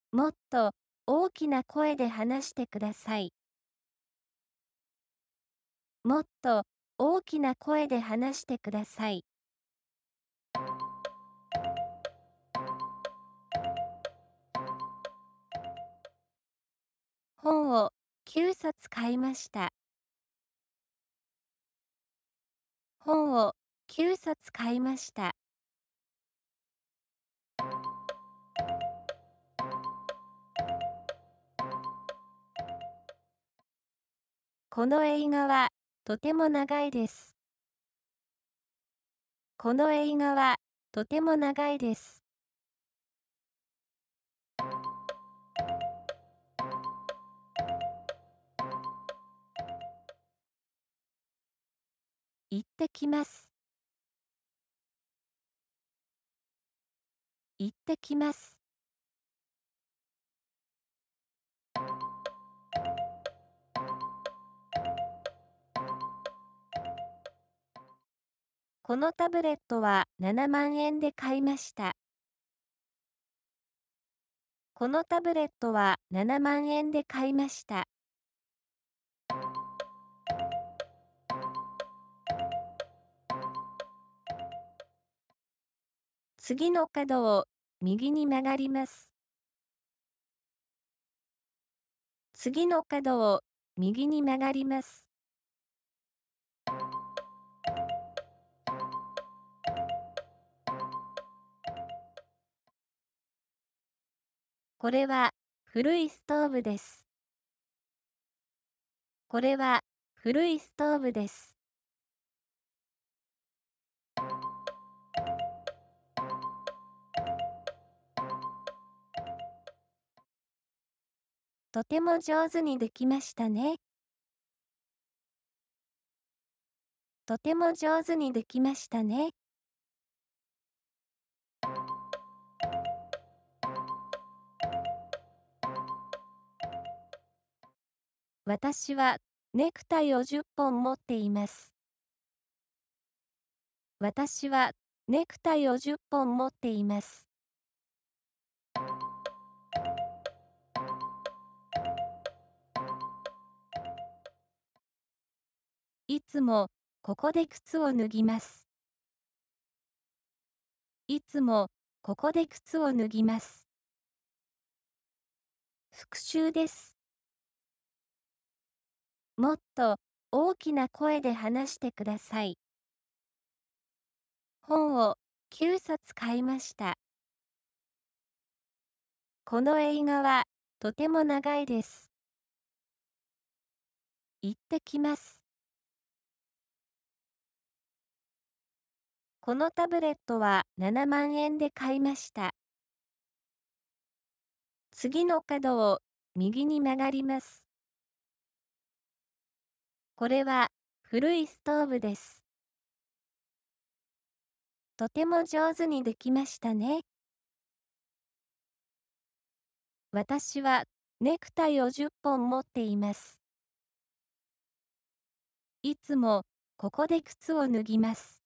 もっと大きな声で話してください。もっと大きな声で話してください。本を9冊買いました。本を9冊買いました。この映画はとても長いです。この映画はとても長いです。行ってきます。行ってきます。このタブレットは7万円で買いました。このタブレットは7万円で買いました。次の角を右に曲がります。次の角を右に曲がります。これは古いストーブです。これは古いストーブです。とても上手にできましたね。とても上手にできましたね。私はネクタイを10本持っています。私はネクタイを10本持っています。いつもここで靴を脱ぎます。いつもここで靴を脱ぎます。復習です。もっと大きな声で話してください。本を9冊買いました。この映画はとても長いです。行ってきます。このタブレットは7万円で買いました。次の角を右に曲がります。これは古いストーブです。とても上手にできましたね。私はネクタイを10本持っています。いつもここで靴を脱ぎます。